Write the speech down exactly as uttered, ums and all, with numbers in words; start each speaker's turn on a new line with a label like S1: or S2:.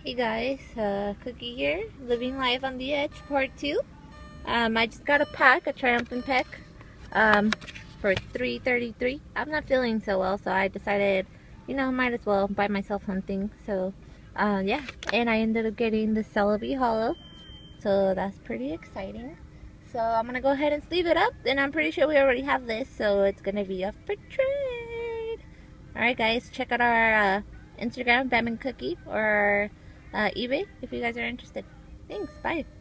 S1: Hey guys, uh, Cookie here, living life on the edge, part two. Um, I just got a pack, a triumphant pack, um, for three thirty-three. I'm not feeling so well, so I decided, you know, might as well buy myself something. So, uh, yeah, and I ended up getting the Celebi Hollow, so that's pretty exciting. So I'm gonna go ahead and sleeve it up, and I'm pretty sure we already have this, so it's gonna be up for trade. Alright guys, check out our uh, Instagram, Bam and Cookie, or uh, eBay if you guys are interested. Thanks, bye.